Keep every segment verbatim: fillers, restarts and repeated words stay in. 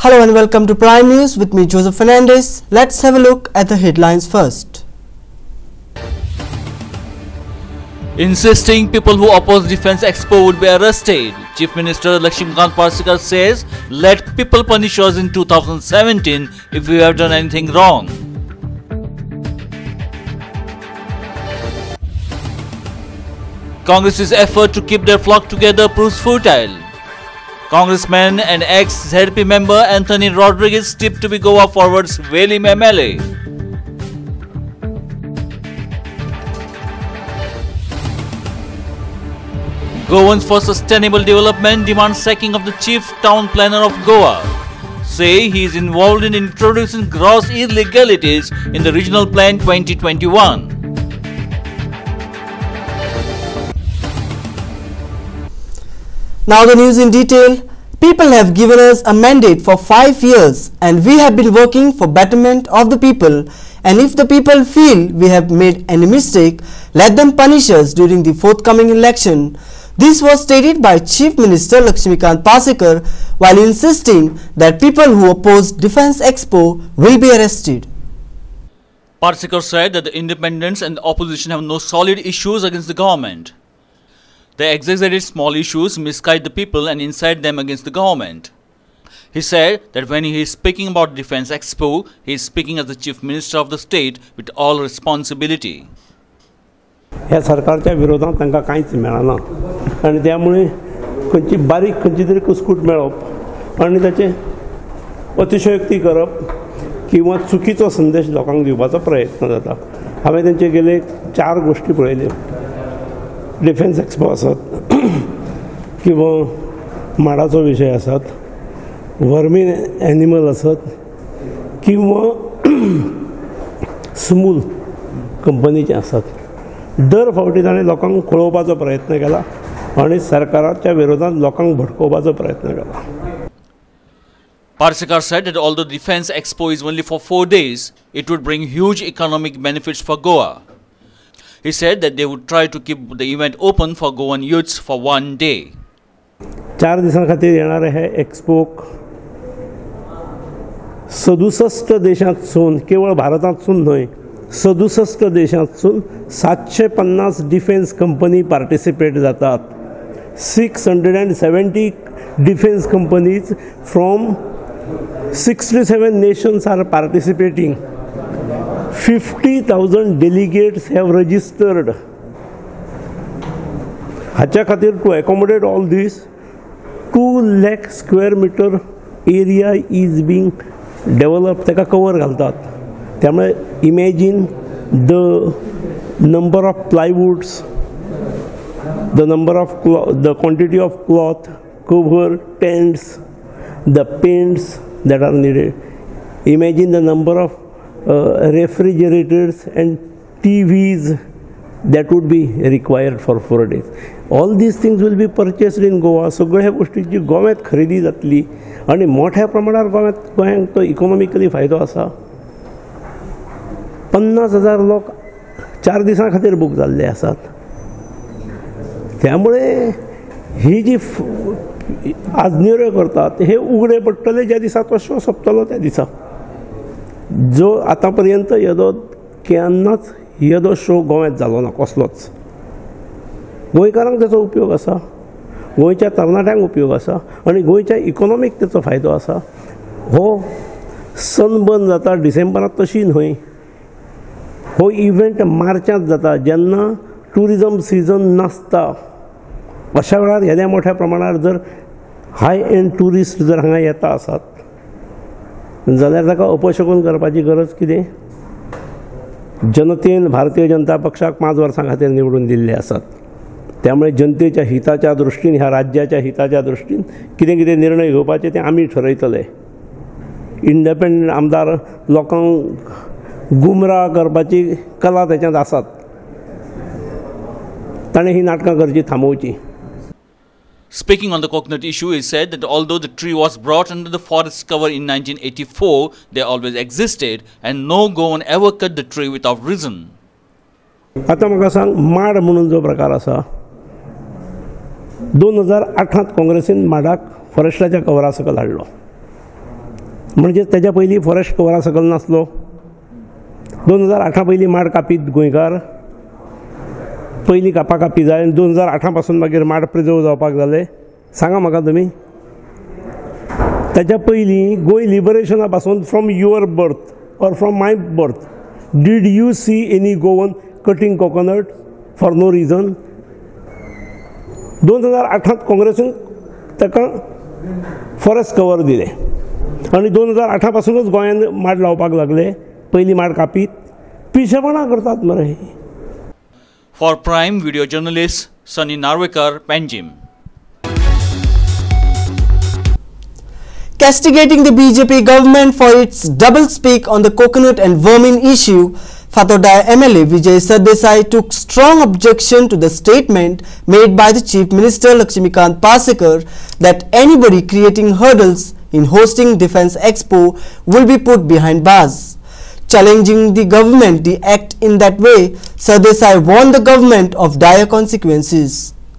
Hello and welcome to Prime News with me, Joseph Fernandez. Let's have a look at the headlines first. Insisting people who oppose Defence Expo would be arrested. Chief Minister Lakshmikant Parsekar says, let people punish us in two thousand seventeen if we have done anything wrong. Congress's effort to keep their flock together proves futile. Congressman and ex-Z D P member Anthony Rodriguez tipped to be Goa Forward's Velim M L A. Goans for Sustainable Development demand sacking of the chief town planner of Goa. Say he is involved in introducing gross illegalities in the Regional Plan twenty twenty-one. Now the news in detail. People have given us a mandate for five years and we have been working for betterment of the people, and if the people feel we have made any mistake, let them punish us during the forthcoming election. This was stated by Chief Minister Lakshmikant Parsekar while insisting that people who oppose Defence Expo will be arrested. Parsekar said that the independents and the opposition have no solid issues against the government. They exaggerated small issues, misguide the people and incite them against the government. He said that when he is speaking about Defence Expo, he is speaking as the Chief Minister of the state with all responsibility. ह्या सरकारच्या विरोधात तांकां कांयच मेळना आनी त्यामुळे खंयची बारीक खंयची तरी कुस्कूट मेळप आनी ताचे अतिशयोक्ती करप किंवा चुकीचो संदेश लोकांक दिवपाचो प्रयत्न जाता. हांवें तांचे गेले चार गोश्टी पळयल्यो. डिफेन्स एक्सपो आसत किंवा माडाचो विशय आसत, वर्मी एनिमल आसत किंवा स्मूल कंपनीचे आसत. दर फावटी ताणें लोकांक कळोवपाचो प्रयत्न केला आनी सरकाराच्या विरोधात लोकांक भडकोवपाचो प्रयत्न केला. Parsekar said that although Defence Expo is only for four days, it would bring huge economic benefits for Goa. He said that they would try to keep the event open for Goan youths for one day. चार दिसां खातीर येणारे हे एक्सपोक सदुसष्ट देशांतसून, केवळ भारतांतसून न्हय, सदुसष्ट देशांतसून सातशे पन्नास डिफेन्स कंपनी पार्टिसिपेट जातात. Six hundred and seventy defence companies from sixty seven nations are participating. fifty thousand delegates have registered. हाच्या खातीर to accommodate all this, two lakh square meter area is being developed. ताका cover घालतात. त्यामुळे imagine the number of plywoods, the number of the quantity of cloth, cover, tents, the paints that are needed. Imagine the number of Uh, refrigerators and T Vs that would be required for four days. All these things will be purchased in Goa. सगळ्या गोष्टींची गोव्यात खरेदी जातली आणि मोठ्या प्रमाणावर गोव्यात गोंयांक तो इकॉनॉमिकली फायदो आसा. पन्नास हजार लोक चार दिसां खातीर बूक जाल्ले आसात. त्यामुळे ही जी आज निर्णय करतात हे उघडे पडटले ज्या दिसा तो शो सोंपतलो त्या दिसा. जो आतापर्यंत येदो केन्नाच येदो शो गोव्यात जालो ना कसलोच. गोंयकारांक त्याचो उपयोग आसा, गोंयच्या तरणाट्यांक उपयोग आसा आनी गोंयच्या इकॉनॉमीक त्याचो फायदो आसा. हो सनबर्न जाता डिसेंबरांत तशी न्हय. हो इव्हेंट मार्चांत जाता जेन्ना टुरिजम सिजन नासता. अशा वेळार येद्या मोठ्या प्रमाणार जर हाय एंड टुरिस्ट जर हांगा येता आसात जाल्यार ताका अपशगून करपाची गरज कितें? जनतेन भारतीय जनता पक्षाक पांच वर्सां खातीर निवडून दिल्ले आसात. त्यामुळे जनतेच्या हिताच्या दृश्टीन, ह्या राज्याच्या हिताच्या दृश्टीन कितें कितें निर्णय घेवपाचे ते आमी ठरयतले. इंडिपेंडंट आमदार लोकांक गुमराह करपाची कला त्याच्यात आसात. ताणें ही नाटकां करची थांबोवची. Speaking on the coconut issue, he said that although the tree was brought under the forest cover in nineteen eighty-four, they always existed and no Goan ever cut the tree without reason. आता म्हाका सांग, माड म्हणून जो प्रकार आसा, दोन हजार आठांत काँग्रेसीन माडाक फॉरेस्टाच्या कवरा सकल हाडलो. म्हणजे तेच्या पयलीं फॉरेस्ट कवरा सकल नासलो. दोन हजार आठा पयलीं माड कापीत गोंयकार, पयलीं कापा कापी जाय आनी दोन हजार आठा पासून मागीर माड प्रिजर्व जावपाक जाले. सांगा म्हाका तुमी, तेच्या पयलीं गोंय लिबरेशना पासून from your birth or from my birth did you see any Goan cutting coconut for no reason? दोन हजार आठांत काँग्रेसीन ताका फॉरेस्ट कवर दिले आनी दोन हजार आठा पासूनच गोंयांत माड लावपाक लागले. पयलीं माड कापीत पिशेपणां करतात मरे. For Prime Video Journalist Sunny Narwekar, Panjim. Castigating the B J P government for its double speak on the coconut and vermin issue, Fatodaya M L A Vijay Sardesai took strong objection to the statement made by the Chief Minister Lakshmikant Parsekar that anybody creating hurdles in hosting Defence Expo will be put behind bars. Challenging the government to act in that way, Sardesai warned the government of dire consequences.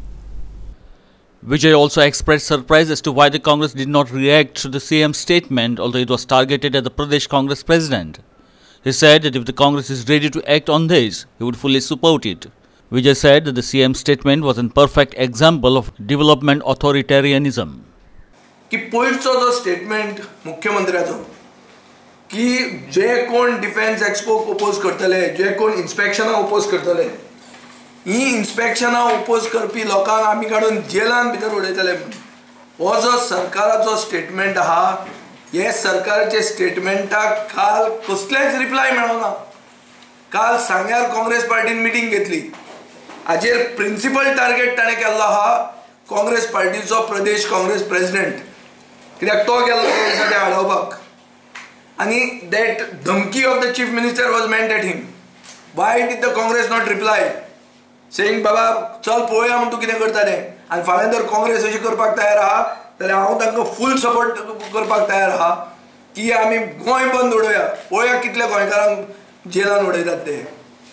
Vijay also expressed surprise as to why the Congress did not react to the C M's statement, although it was targeted at the Pradesh Congress President. He said that if the Congress is ready to act on this, he would fully support it. Vijay said that the C M's statement was a perfect example of development authoritarianism. की पयलचो जो statement मुख्यमंत्र्याचो की जे कोण defence expo oppose करतले, जे कोण इन्स्पेक्शनाक oppose करतले, ही इन्स्पेक्शनां oppose करपी लोकांक आमी काडून जेलान भितर उडयतले. हो जो सरकाराचो स्टेटमेंट आहा, हे सरकाराचे स्टेटमेंटाक काल कसलेच रिप्लाय मेळोना. काल सांग्यार काँग्रेस पार्टीन मिटींग घेतली, हाजेर प्रिंसिपल टार्गेट ताणें केल्लो आहा काँग्रेस पार्टीचो प्रदेश काँग्रेस प्रेसिडेंट, कित्याक तो गेल्लो ते हाडोवपाक. आणि that धमकी of the chief minister was meant at him. Why did the Congress not reply? Saying बाबा चल पळोवया म्हण तूं कितें करता तें, आनी फाल्यां जर काँग्रेस अशी करपाक तयार आहा जाल्यार हांव तांकां फूल सपोर्ट करपाक तयार आहा की आमी गोंय बंद उडोवया, पळोवया कितले गोंयकारांक जेलान उडयतात ते.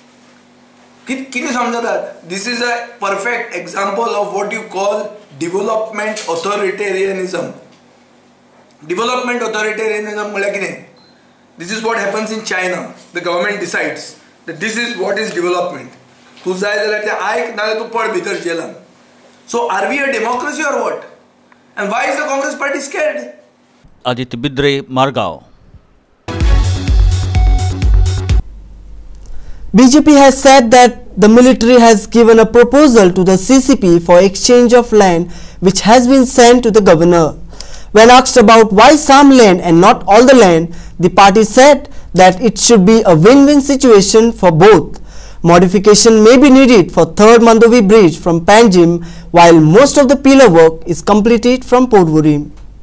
कितें समजतात? This is a perfect example of what you call development authoritarianism. Development authoritarianism म्हळ्यार कितें? This is what happens in China. The government decides that this is what is development. तू जाय जाल्यार ते आयक, नाल्यार तू पड भितर जेलान. So are we a democracy or what? And why is the Congress party scared? Aditya Bidre, Margao. B J P has said that the military has given a proposal to the C C P for exchange of land which has been sent to the governor. When asked about why some land and not all the land, the party said that it should be a win-win situation for both. Modification may be needed for third Mandovi bridge from Panjim, while most of the pillar work is completed from Porvorim.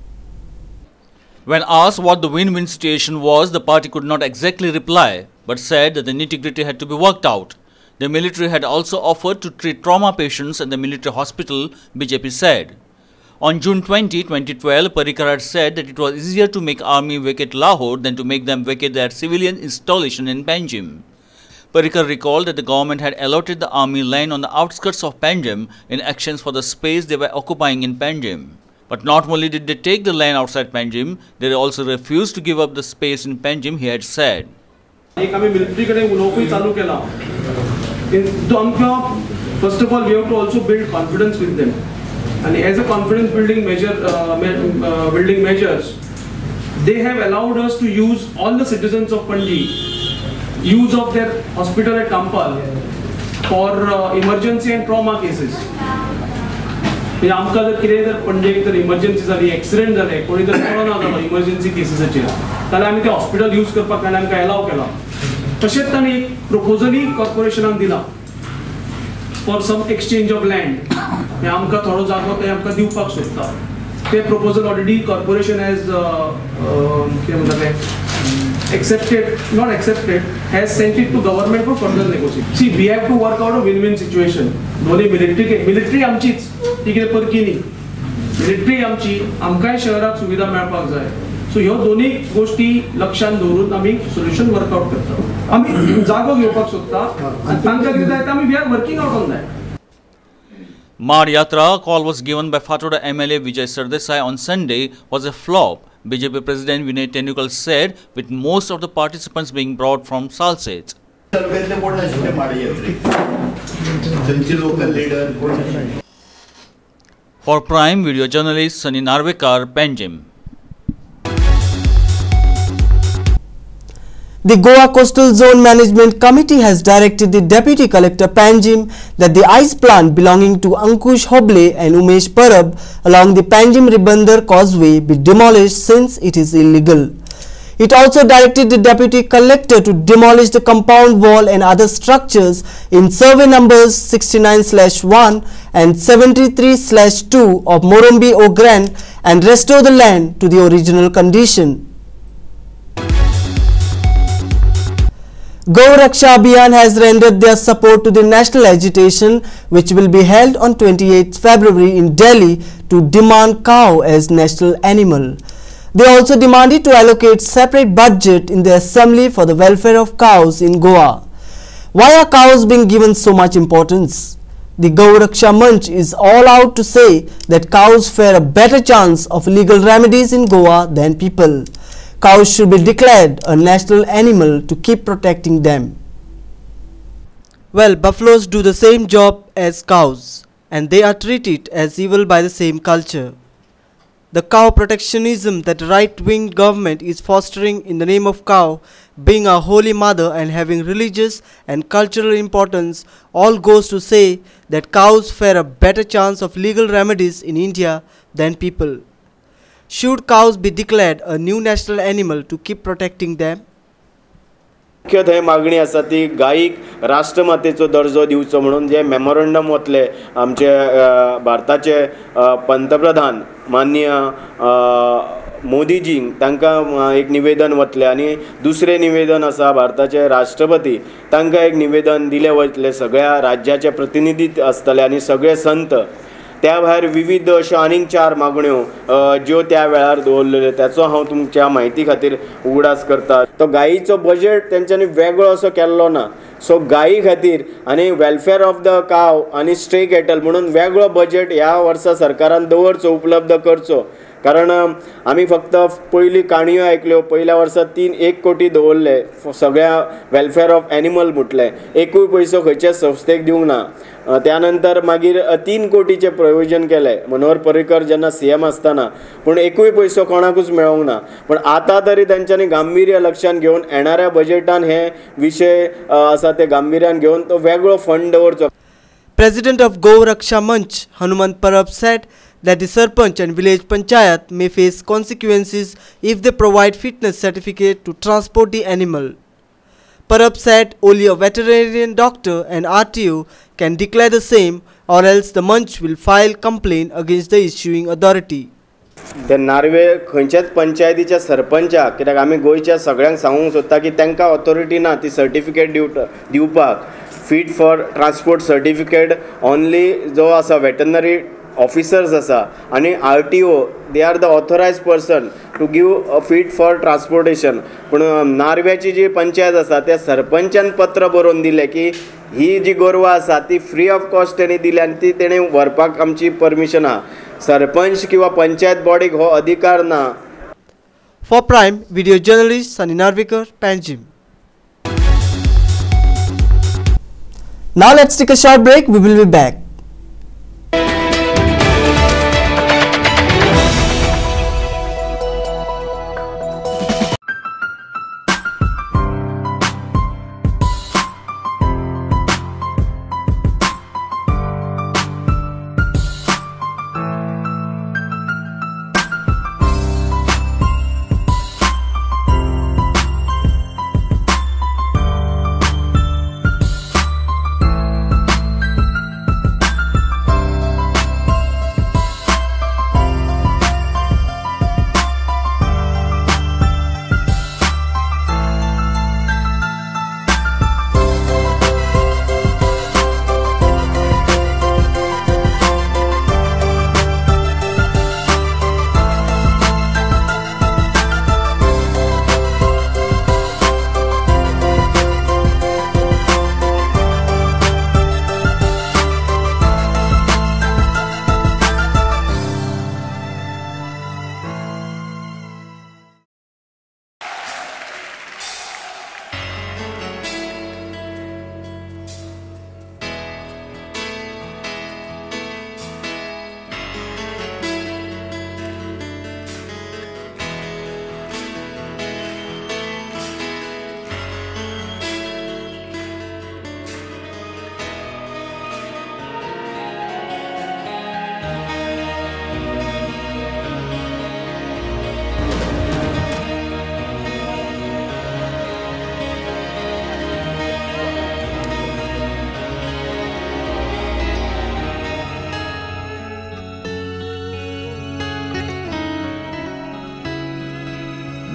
When asked what the win-win situation was, the party could not exactly reply, but said that the nitty-gritty had to be worked out. The military had also offered to treat trauma patients at the military hospital, B J P said. On June twentieth, twenty twelve, Parrikar had said that it was easier to make army vacate Lahore than to make them vacate their civilian installation in Panjim. Parrikar recalled that the government had allotted the army land on the outskirts of Panjim in exchange for the space they were occupying in Panjim. But not only did they take the land outside Panjim, they also refused to give up the space in Panjim, he had said. First of all, we have to also build confidence with them. And as a confidence building measure, uh, uh, building measures, they have allowed us to use all the citizens of Panji, use of their hospital at Kampal for uh, emergency and trauma cases. म्हणजे आमकां जर कितें जर पणजेक जर emergency जाली, accident जाले, कोणी जर कोरोना जालो इमर्जन्सी केसीसाचेर, जाल्यार आमी ते हॉस्पिटल यूज करपाक ताणें आमकां एलाव केला. तशेंच ताणें एक प्रोपोजलूय कॉर्पोरेशनाक दिला for some exchange of land. हे आमकां थोडो जागो ते आमकां दिवपाक सोदता. ते प्रोपोजल ऑलरेडी कॉर्पोरेशन हेज कितें म्हणटा तें accepted, not accepted, has sent it to government for further negotiation. See, we have to work out a win-win situation. दोन्ही मिलिटरी मिलिटरी आमचीच, ती कितें परकी न्ही. मिलिटरी आमची, आमकांय शहराक सुविधा मेळपाक जाय. सो ह्यो दोन्ही गोष्टी लक्षांत दवरून आमी सोल्युशन वर्कआउट करता. आमी जागो घेवपाक सोदता आनी तांकां कितें जाय आमी we are working out on that. Mad Yatra, a call was given by Fatoda M L A Vijay Sardesai on Sunday, was a flop B J P President Vinay Tenukal said, with most of the participants being brought from Salsette. For Prime Video journalist Sunny Narvekar, Panjim. The Goa Coastal Zone Management Committee has directed the Deputy Collector Panjim that the ice plant belonging to Ankush Hoble and Umesh Parab along the Panjim-Ribandar causeway be demolished since it is illegal. It also directed the Deputy Collector to demolish the compound wall and other structures in survey numbers sixty-nine slash one and seventy-three slash two of Morumbi Ogran and restore the land to the original condition. Gau Raksha Abhiyan has rendered their support to the national agitation which will be held on twenty-eighth February in Delhi to demand cow as national animal. They also demanded to allocate separate budget in the assembly for the welfare of cows in Goa. Why are cows being given so much importance? The Gau Raksha Manch is all out to say that cows fare a better chance of legal remedies in Goa than people. Cows should be declared a national animal to keep protecting them. Well, buffaloes do the same job as cows and they are treated as evil by the same culture. The cow protectionism that right-wing government is fostering in the name of cow being a holy mother and having religious and cultural importance all goes to say that cows fare a better chance of legal remedies in India than people. Should cows be declared a new national animal to keep protecting them? मुख्य थंय मागणी आसा ती गायीक राष्ट्रमातेचो दर्जो दिवचो म्हणून जे memorandum वतले आमचे भारताचे पंतप्रधान माननीय मोदीजींक तांकां एक निवेदन वतले आनी दुसरें निवेदन आसा भारताचे राष्ट्रपती तांकां एक निवेदन दिले वतले सगळ्या राज्याचे प्रतिनिधी आसतले आनी सगळे संत त्या भायर विविध अशो आनीक चार मागण्यो ज्यो त्या वेळार दवरलेल्यो त्याचो हांव तुमच्या म्हायती खातीर उगडास करता. तो गायीचो बजेट तेंच्यांनी वेगळो असो केल्लो ना. सो गायी खातीर आनी वेलफेअर ऑफ द काव आनी स्टे कॅटल म्हणून वेगळो बजेट ह्या वर्सा सरकारान दवरचो उपलब्ध करचो. कारण आमी फक्त पयली काणयो आयकल्यो पयल्या वर्सा तीन एक कोटी दवरले सगळ्या वेलफेअर ऑफ एनिमल म्हटले एकूय पयसो खंयच्या संस्थेक दिवंक ना. त्यानंतर मागीर तीन कोटीचे प्रयोजन केले मनोहर पर्रीकर जेन्ना सीएम आसतना पूण एकूय पयसो कोणाकूच मेळोंक ना. पण आतां तरी तांच्यांनी गांभीर्य लक्षांत घेवन येणाऱ्या बजेटान हे विशय आसा ते गांभीर्यान घेवन तो वेगळो फंड दवरचो. President of Gau Raksha Manch, Hanumant Parab said that the Sarpanch and village panchayat may face consequences if they provide fitness certificate to transport the animal. Parab said only a veterinarian doctor and R T O can declare the same or else the Manch will file complaint against the issuing authority. ते नार्वे खंयच्याच पंचायतीच्या सरपंचाक कित्याक आमी गोंयच्या सगळ्यांक सांगूंक सोदता की तांकां ऑथॉरिटी ना ती सर्टिफिकेट दिवट दिवपाक. Fit for transport certificate only जो आसा वेटनरी ऑफिसर्स आसा आनी R T O they are the authorise person to give a fit for transportation. पूण नार्व्याची जी पंचायत आसा त्या सरपंचान पत्र बरोवन दिलें की ही जी गोरवां आसा ती फ्री ऑफ कॉस्ट तेणी दिली आनी ती तेणी व्हरपाक आमची परमिशन आहा. सरपंच किंवा पंचायत बॉडीक हो अधिकार ना. For Prime, video journalist Sunny Narvekar, Panjim. Now let's take a short break. We will be back.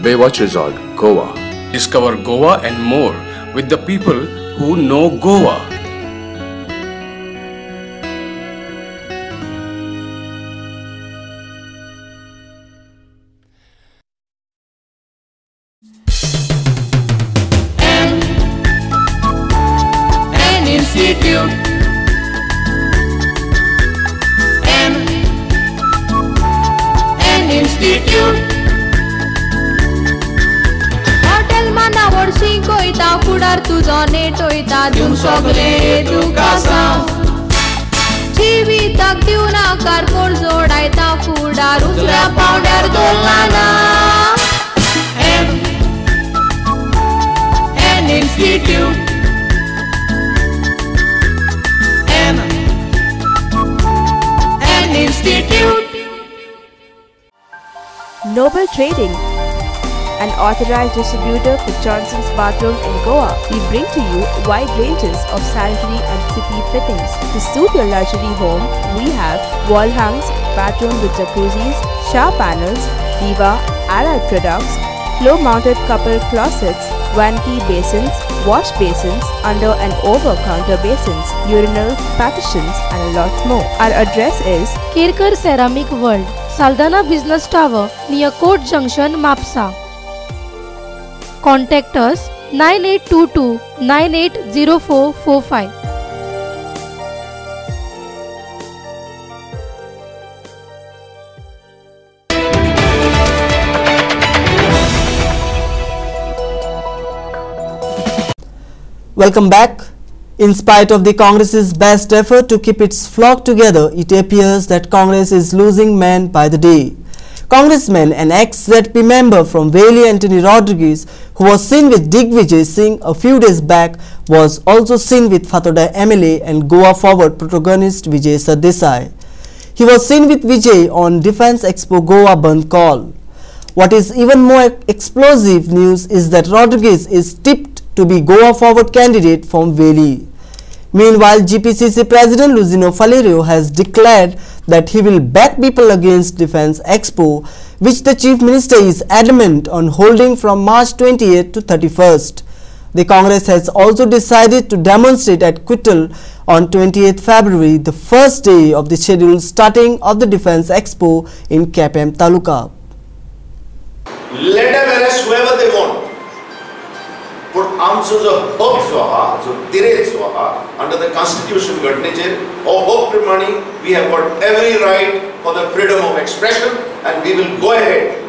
Baywatch Resort, Goa. Discover Goa and more with the people who know Goa. M N Institute. M N Institute. वर्षी कोयता फुडार तुझो नेटोयता दिवं सगळे तुका सांग जिविताक दिवन आकार कोण जोडायता फुडार उसऱ्या पावड्यार दवरला ना M N Institute. M N Institute. Noble Trading, an authorized distributor for Johnson's Bathroom in Goa. We bring to you wide ranges of sanitary and city fittings. To suit your luxury home, we have wall hangs, bathroom with jacuzzis, shower panels, Diva, allied products, floor-mounted couple closets, vanity basins, wash basins, under and over counter basins, urinals, partitions, and a lot more. Our address is Kirkar Ceramic World, Saldana Business Tower, near Court Junction, Mapsa. Contact us nine eight two two nine eight zero four four five. Welcome back. In spite of the Congress's best effort to keep its flock together, it appears that Congress is losing men by the day. Congressman and ex-Z P member from Veli, Anthony Rodriguez, who was seen with Digvijay Singh a few days back, was also seen with Fathoda M L A and Goa Forward protagonist Vijay Sardesai. He was seen with Vijay on Defence Expo Goa Bandh call. What is even more explosive news is that Rodriguez is tipped to be Goa Forward candidate from Veli. Meanwhile, G P C C President Luzino Faleiro has declared that he will back people against Defence Expo, which the Chief Minister is adamant on holding from March twenty-eighth to thirty-first. The Congress has also decided to demonstrate at Quittal on twenty-eighth February, the first day of the scheduled starting of the Defence Expo in K P M Taluka. Let them arrest whoever they want. But आमचो जो हक जो आहा, जो तिरेक जो आहा, under the Constitution घटनेचेर, हो हक प्रमाणे we have got every right for the freedom of expression, and we will go ahead.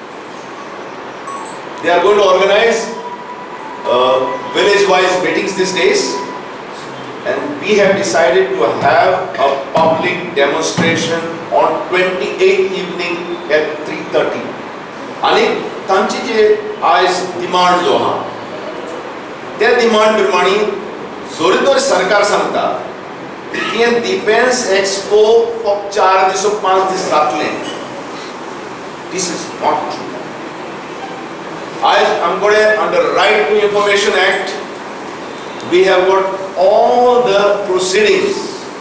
They are going to organize uh, village-wise meetings these days, and we have decided to have a public demonstration on twenty-eighth evening at three thirty. आणि तांची जे आज demand जो आहा, त्या demand प्रमाणे जोरी तर सरकार सांगता की डिफेन्स एक्सपो फक्त चार दिस पांच दीस जातले. This is not true. आज आमकडे under right to information act we have got all the proceedings,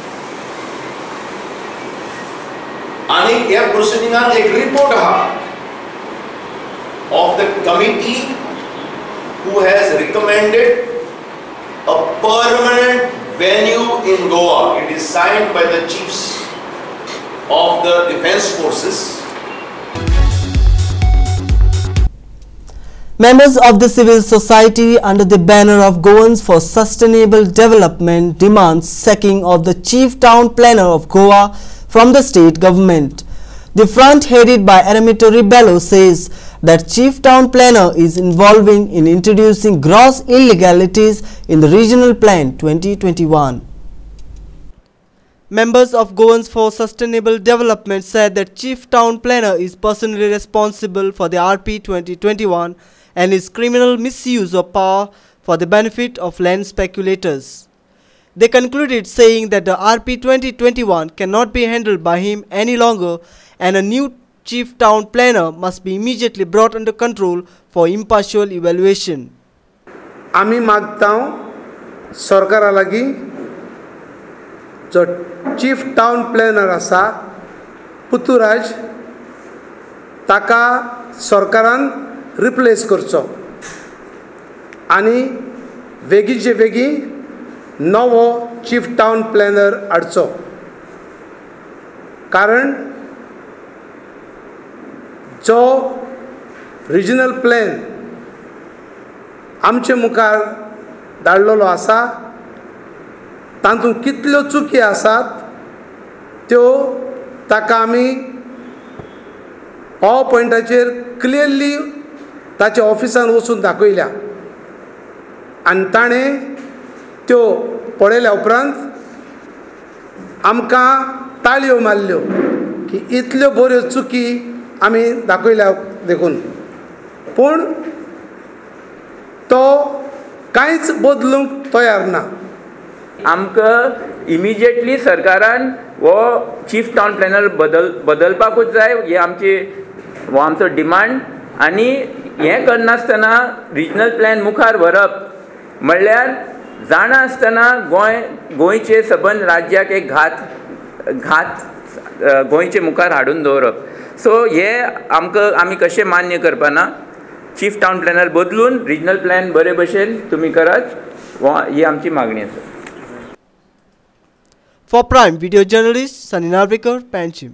आणि ह्या प्रोसिडिंगान एक रिपोर्ट आहा of the committee who has recommended a permanent venue in Goa. It is signed by the chiefs of the defense forces. Members of the civil society under the banner of Goans for Sustainable Development demands sacking of the chief town planner of Goa from the state government. The front, headed by Aramito Ribello, says that chief town planner is involving in introducing gross illegalities in the regional plan twenty twenty-one. Members of Goans for Sustainable Development said that chief town planner is personally responsible for the R P twenty twenty-one and his criminal misuse of power for the benefit of land speculators. They concluded saying that the R P twenty twenty-one cannot be handled by him any longer, and a new chief town planner must be immediately brought under control for impartial evaluation. आमी मागता सरकारा लागी जो chief town planner आसा पुतुराज ताका सरकारान replace करचो आनी बेगीचे बेगी नवो चीफ टावन प्लॅनर हाडचो. कारण जो रिजनल प्लॅन आमचे मुखार धाडलेलो आसा तातूंत कितल्यो चुकी आसात त्यो ताका आमी पावर पॉयंटाचेर क्लियरली ताच्या ऑफिसान वचून दाखयल्या आनी ताणें त्यो पळयल्या उपरांत आमकां ताळयो मारल्यो की इतल्यो बऱ्यो चुकी आमी दाखयल्या देखून. पूण तो कांयच बदलूंक तयार ना. आमकां इमिजिएटली सरकारान हो चीफ टावन प्लॅनर बदल बदलपाकूच जाय ही आमची हो आमचो डिमांड. आनी हें करनासतना रिजनल प्लॅन मुखार व्हरप म्हणल्यार जाणा आसतना गोंय गोंयचे सबंद राज्याक एक घात घात गोंयचे मुखार हाडून दवरप. सो हे आमकां आमी कशें मान्य करपाना. चीफ टावन प्लॅनर बदलून रिजनल प्लॅन बरे भशेन तुमी करात ही आमची मागणी आसा. For Prime Video Journalist Sunny Narvikar, Panchim.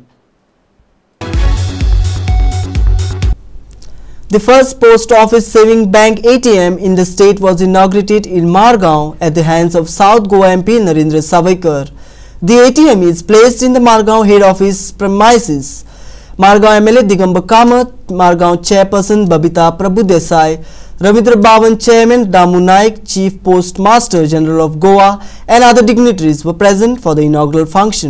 The first post office saving bank A T M in the state was inaugurated in Margao at the hands of South Goa M P Narendra Savaikar. The A T M is placed in the Margao head office premises. Margao M L A Digambar Kamath, Margao Chairperson Babita Prabhudesai, Ravindra Bhavan Chairman Damu Naik, Chief Postmaster General of Goa and other dignitaries were present for the inaugural function.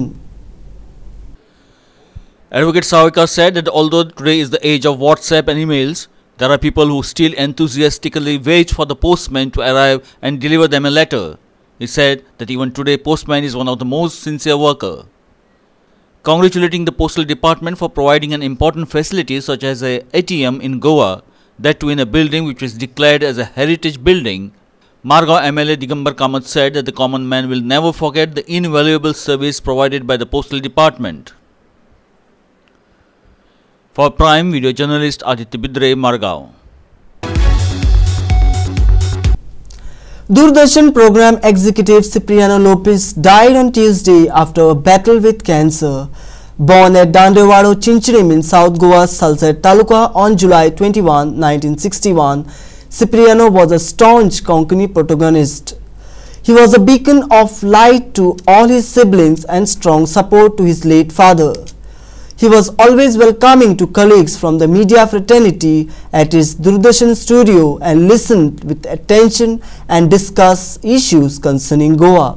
Advocate Savaikar said that although today is the age of WhatsApp and emails, there are people who still enthusiastically wait for the postman to arrive and deliver them a letter. He said that even today postman is one of the most sincere worker. Congratulating the postal department for providing an important facility such as a ATM in Goa, that too in a building which was declared as a heritage building, Margao M L A Digambar Kamath said that the common man will never forget the invaluable service provided by the postal department. For Prime Video Journalist Aditya Bidre, Margao. Doordarshan program executive Cipriano Lopez died on Tuesday after a battle with cancer. Born at Dandewado, Chinchirim in South Goa's Salsette Taluka on July twenty-first, nineteen sixty-one, Cipriano was a staunch Konkani protagonist. He was a beacon of light to all his siblings and strong support to his late father. He was always welcoming to colleagues from the media fraternity at his Doordarshan studio and listened with attention and discussed issues concerning Goa.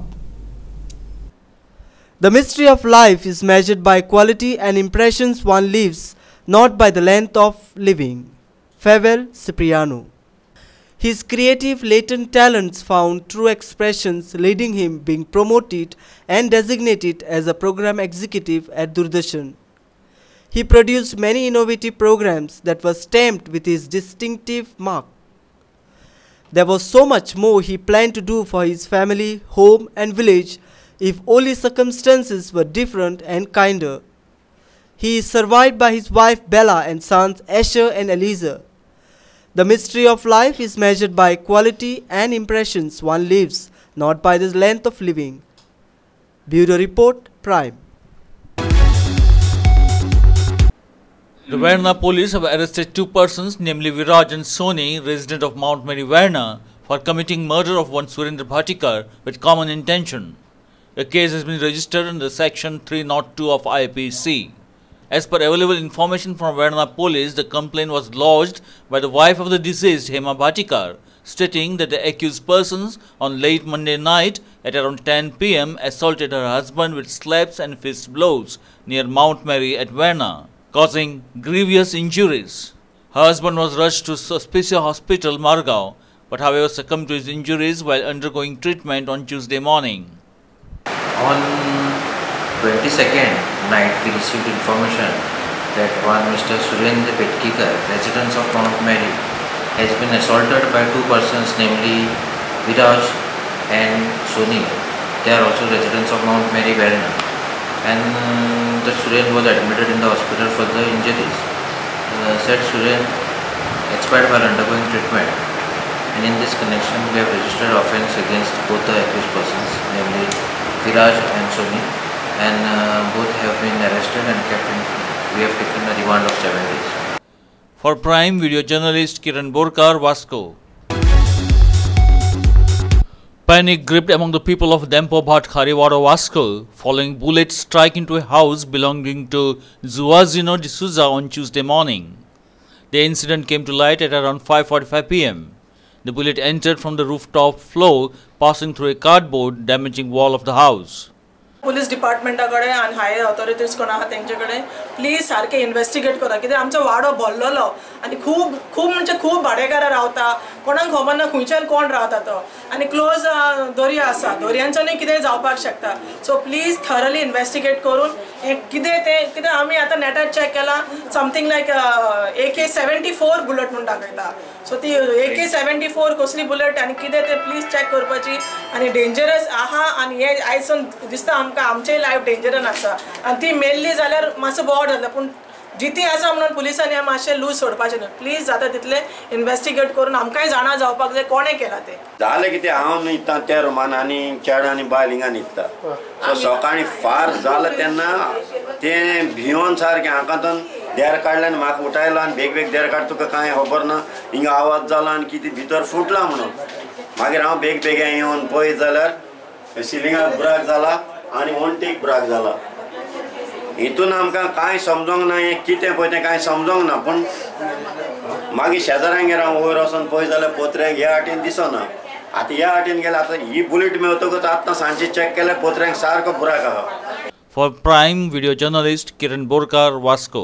The mystery of life is measured by quality and impressions one leaves, not by the length of living. Farewell, Cipriano. His creative latent talents found true expressions, leading him being promoted and designated as a program executive at Doordarshan. He produced many innovative programs that were stamped with his distinctive mark. There was so much more he planned to do for his family, home and village if only circumstances were different and kinder. He is survived by his wife Bella and sons Asher and Eliezer. The mystery of life is measured by quality and impressions one leaves, not by the length of living. Bureau Report, Prime. The Verna police have arrested two persons, namely Viraj and Soni, resident of Mount Mary, Verna, for committing murder of one Surendra Bhatikar with common intention. The case has been registered under Section three oh two of I P C. As per available information from Verna police, the complaint was lodged by the wife of the deceased, Hema Bhatikar, stating that the accused persons on late Monday night at around ten p m assaulted her husband with slaps and fist blows near Mount Mary at Verna, causing grievous injuries. Her husband was rushed to Suspicia Hospital, Margao, but however succumbed to his injuries while undergoing treatment on Tuesday morning. On twenty-second night, we received information that one Mister Surendra Petkikar, resident of Mount Mary, has been assaulted by two persons, namely Viraj and Soni. They are also residents of Mount Mary, Verna, and the Surendra was admitted in the hospital for the injuries. Uh, said Surendra expired while undergoing treatment, and in this connection we have registered offence against both the accused persons, namely Viraj and Soni, and uh, both have been arrested and kept in. We have taken a remand of seven days. For Prime Video journalist Kiran Borkar, Vasco. Panic gripped among the people of Dempobhat, Khariwara, Vasco, following bullet strike into a house belonging to Zuazino D'Souza on Tuesday morning. The incident came to light at around five forty-five p m The bullet entered from the rooftop floor, passing through a cardboard, damaging wall of the house. Police डिपार्टमेंटाकडे आणि higher authorities कोण आहात त्यांच्याकडे please सारखे investigate करा कित्याक आमचो वाडो भरलेलो आणि खूब खूब म्हणजे खूब भाडेकारां रावता कोणाक खबर ना खंयच्यान कोण रावता तो आणि क्लोज दर्या आसा दर्यांच्यानूय कितेंय जावपाक शकता सो प्लीज थरली इन्व्हेस्टिगेट करून कितें तें कित्याक आमी आतां नेटार चॅक केला समथींग लायक ए के सेव्हन्टी फोर बुलेट म्हणून दाखयता सो ती ए के सेव्हन्टी फोर कसली बुलेट आणि कितें तें प्लीज चॅक करपाची आणि डेंजरस आहा आणि हे आयसून दिसता आमकां आमचेय लायफ डेंजरान आसा आणि ती मेल्ली जाल्यार मातसो बोवाड जाता पूण जिती आसा म्हणून पुलिसांनी मातशें लूज सोडपाचें न्हू प्लीज जाता तितले इन्व्हेस्टिगेट करून आमकांय जाणा जावपाक जाय कोणें केला तें जालें कितें हांव न्हिदता त्या रुमान आनी चेडो आनी बायल हिंगा न्हिदता सो सकाळीं फार जालें तेन्ना तें भियोन सारकें हाका तर देर काडलें आनी म्हाका उठयलो आनी बेग बेग देर काड तुका कांय खबर ना हिंगा आवाज जाला आनी कितें भितर फुटला म्हणून मागीर हांव बेग बेगीन येवन पळयत जाल्यार सिलिंगाक ब्राक जाला आनी वणटीक ब्राक जाला हितून आमकां कांय समजोंक ना हें कितें पळय तें कांय समजोंक ना पूण मागीर शेजाऱ्यांगेर हांव वयर वचोन पळयत जाल्यार पोत्र्यांक ह्या वाटेन दिसना आतां ह्या वाटेन गेल्यार आतां ही बुलेट मेळटकूच आतां सांजचे चॅक केल्यार पोत्र्यांक सारको बुराक आहा. For Prime Video journalist Kiran Borkar, Vasco.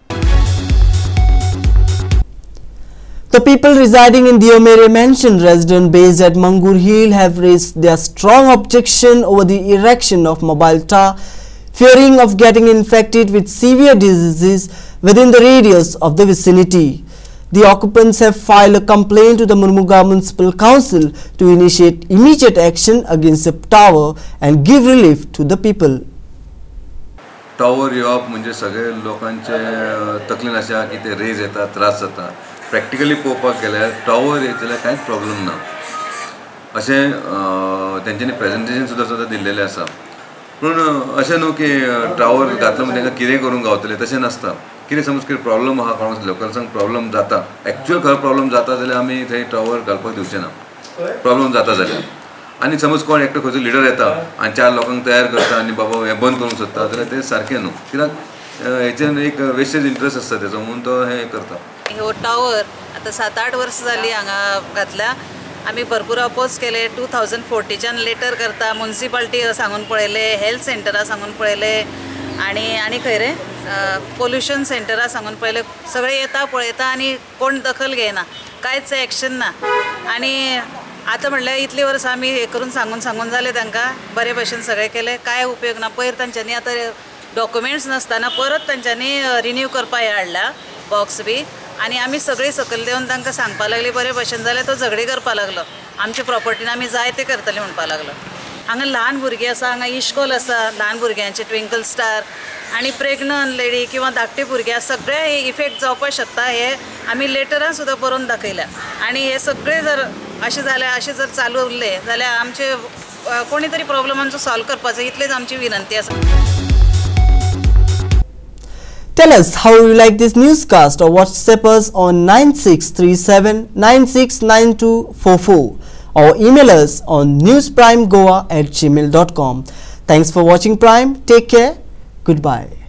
The people residing in Diomere Mansion resident based at Mangur Hill have raised their strong objection over the erection of mobile tower, fearing of getting infected with severe diseases within the radius of the vicinity. The occupants have filed a complaint to the Murmuga Municipal Council to initiate immediate action against the tower and give relief to the people. Tower येवप म्हणजे सगळे लोकांचे तकलेन आसा की ते raise येता त्रास जाता प्रॅक्टिकली पळोवपाक गेल्यार टॉवर येत जाल्यार कांयच प्रॉब्लेम ना अशें तेंच्यांनी प्रेजेंटेशन सुद्दां सुद्दां दिल्लेलें आसा पूण अशें न्हू की टॉवर घातलो म्हणजे तांकां कितें करूंक गावतलें तशें नासता कितें समज कितें प्रॉब्लम आहा कोणाक लोकल्सांक प्रॉब्लम जाता एक्चुअल खरो प्रॉब्लम जाता जाल्यार आमी थंय टॉवर घालपाक दिवचें ना प्रॉब्लम जाता जाल्यार आनी समज कोण एकटो खंयचो लिडर येता आनी चार लोकांक तयार करता आनी बाबा हें बंद करूंक सोदता जाल्यार तें सारकें न्हू कित्याक हेच्यान एक वेस्टेज इंट्रस्ट आसता तेजो म्हणून तो हें करता. हो टावर आतां सात आठ वर्सां जालीं हांगा घातल्या आमी भरपूर अपोज केले टू थावजंड फोर्टीच्यान लेटर करता म्युनिसिपालिटी सांगून पळयले हेल्थ सेंटरा सांगून पळयले आनी आनी खंय रे पोल्युशन सेंटरा सांगून पळयले सगळे येता पळयता आनी कोण दखल घेयना कांयच एक्शन ना आनी आतां म्हणल्यार इतली वर्सां आमी हे करून सांगून सांगून जाले तांकां बरे भशेन सगळें केलें कांय उपयोग ना पयर तांच्यांनी आतां डॉक्युमेंट्स नासतना परत तांच्यांनी रिन्यू करपाक हाडला बॉक्स बी आनी आमी सगळीं सकयल देवन तांकां सांगपा लागली बरे भशेन जाल्यार तो झगडी करपा लागलो आमच्या प्रॉपर्टीन आमी जाय ते करतले म्हणपा लागलो. हांगा ल्हान भुरगीं आसा हांगा इश्कॉल आसा ल्हान भुरग्यांचे ट्विंकल स्टार आनी प्रेग्नंट लेडी किंवा धाकटे भुरगे सगळे इफेक्ट जावपाक शकता हे आमी लेटरान सुद्दां बरोवन दाखयल्या आनी हे सगळे जर अशें जालें अशें जर चालू उरले जाल्यार आमचे कोणी तरी प्रॉब्लमांचो सॉल्व करपाचो इतलेच आमची विनंती आसा. Tell us how you like this newscast or WhatsApp us on nine six three seven nine six nine two four four or email us on newsprimegoa at gmail dot com. Thanks for watching Prime. Take care. Goodbye.